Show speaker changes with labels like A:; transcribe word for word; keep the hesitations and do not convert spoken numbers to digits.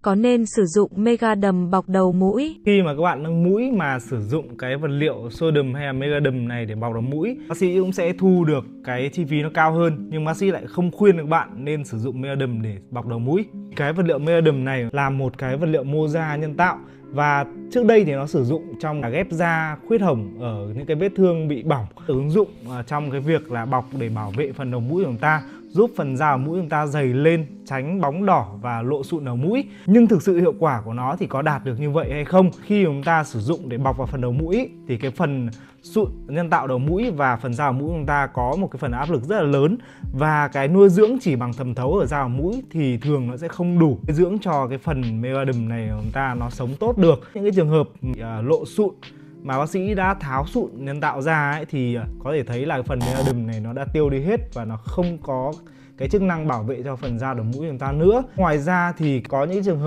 A: có nên sử dụng Megaderm bọc đầu mũi?
B: Khi mà các bạn nâng mũi mà sử dụng cái vật liệu Soderm hay là Megaderm này để bọc đầu mũi, bác sĩ cũng sẽ thu được cái chi phí nó cao hơn, nhưng bác sĩ lại không khuyên được bạn nên sử dụng Megaderm để bọc đầu mũi. Cái vật liệu Megaderm này là một cái vật liệu mô da nhân tạo, và trước đây thì nó sử dụng trong cả ghép da khuyết hổng ở những cái vết thương bị bỏng, ứng dụng trong cái việc là bọc để bảo vệ phần đầu mũi của chúng ta, giúp phần da ở mũi chúng ta dày lên, tránh bóng đỏ và lộ sụn ở mũi. Nhưng thực sự hiệu quả của nó thì có đạt được như vậy hay không? Khi chúng ta sử dụng để bọc vào phần đầu mũi thì cái phần sụn nhân tạo đầu mũi và phần da ở mũi chúng ta có một cái phần áp lực rất là lớn, và cái nuôi dưỡng chỉ bằng thẩm thấu ở da ở mũi thì thường nó sẽ không đủ dưỡng cho cái phần Megaderm này của chúng ta nó sống tốt được. Những cái trường hợp uh, lộ sụn mà bác sĩ đã tháo sụn nhân tạo ra ấy, thì có thể thấy là cái phần Megaderm này nó đã tiêu đi hết và nó không có cái chức năng bảo vệ cho phần da đầu mũi của chúng ta nữa. Ngoài ra thì có những trường hợp